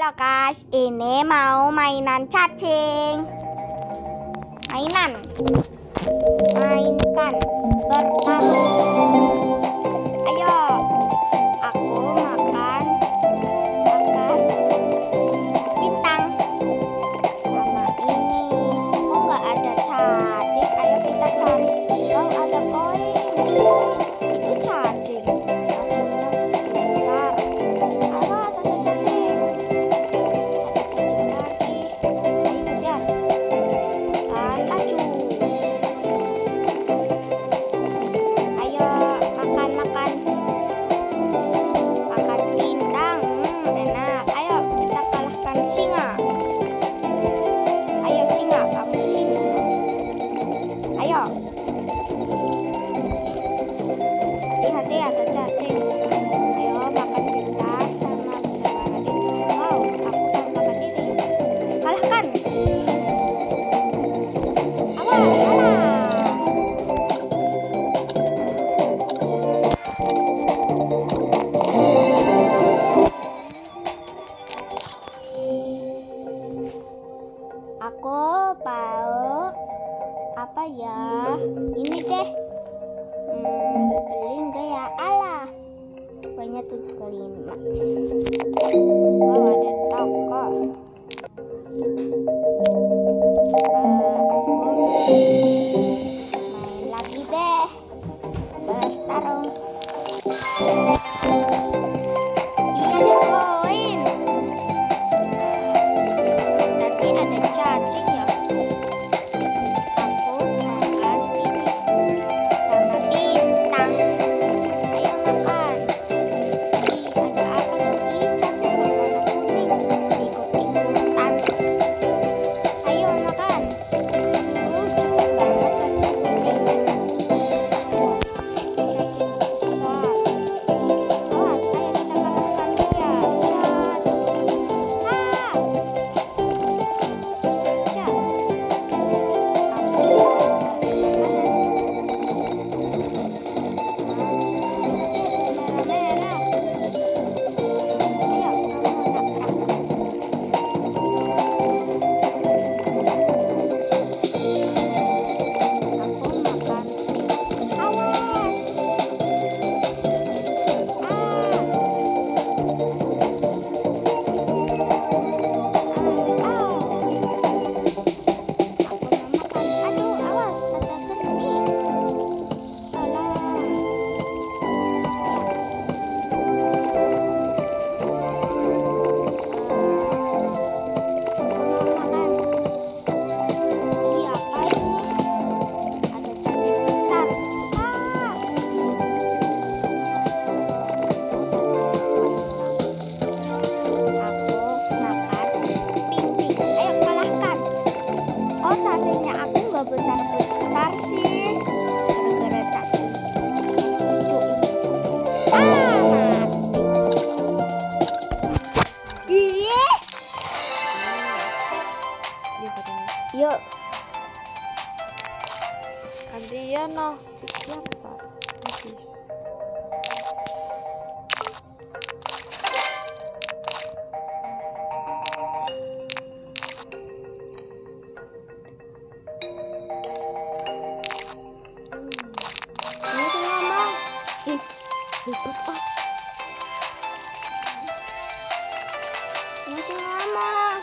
Halo guys, ini mau mainan cacing. Mainkan bertarung. Ayo, aku makan bintang sama ini. Oh, nggak ada cacing. Ayo kita cari. Oh, ada koin. Itu cacing. Cacingnya besar. Awas, ada cacing. Ada cacing lagi. Ayo kejar. Laju. Ayo makan bintang. Enak. Ayo kita kalahkan singa. Ayo singa, kamu sini. Ayo. Hati-hati ada cacing. Ayo makan bintang sama bintang tadi. Wow, aku tanpa tadi. Kalahkan. Aku mau apa ya? Ini deh. Beli enggak ya? Alah. Banyak 75. Wow, ada toko. Main lagi deh. Bertarung. Ini ada koin. Tadi ada cacing ya. Aku makan ini sama bintang. Ayo makan. Ada apa lagi? Cacing warna kuning. Ikut-ikutan. Ayo makan. Cepet banget cacing kuningnya. Cacing besar. Awas, ayo kita kalahkan dia. Cacingnya aku nggak besar-besar sih, gara-gara cacing lucu ini. Ih, yuk. Gantian noh, siapa? Habis. Masih ngomong. Ih, hebat ah. Masih ngomong.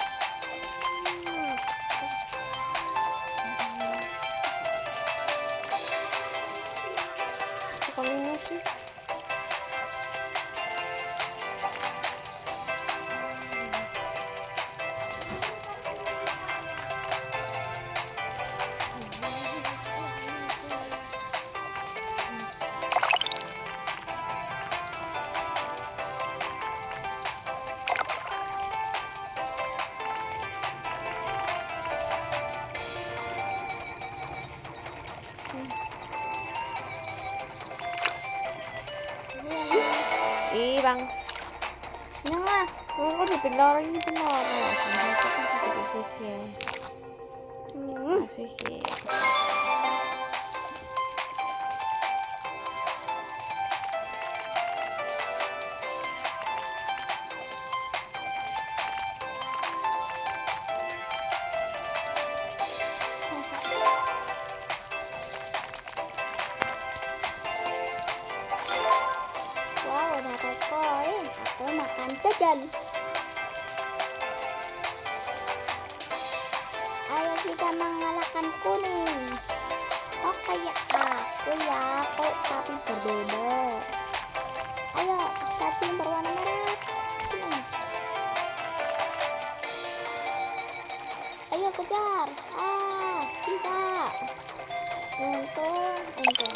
Pokoknya sih. Ih, Bangs. Nah, Kok dipindah ini benar. Asik ya. kalian. Ayo kita mengalahkan kuning. Oh kayak aku ya, kok tapi berbeda. Ayo cacing berwarna merah. Sini. Ayo kejar. Tidak. Untung.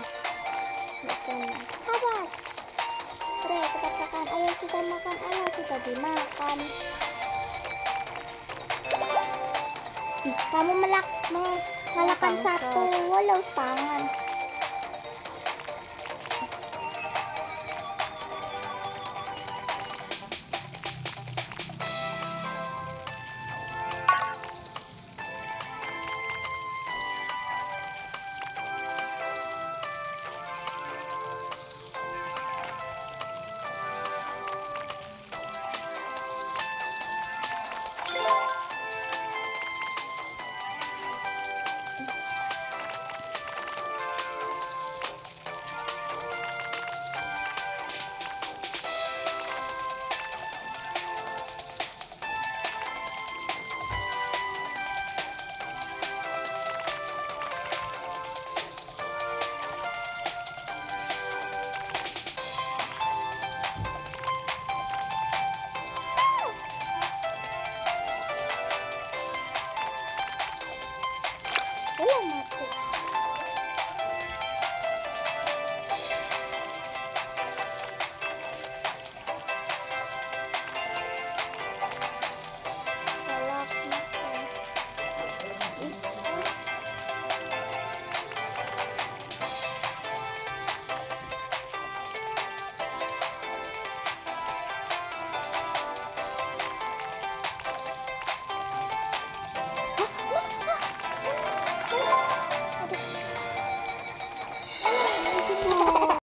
Awas. Ketabrakan. Ayo kita makan. Sudah dimakan. Ih, kamu mengalahkan satu. Walau tangan.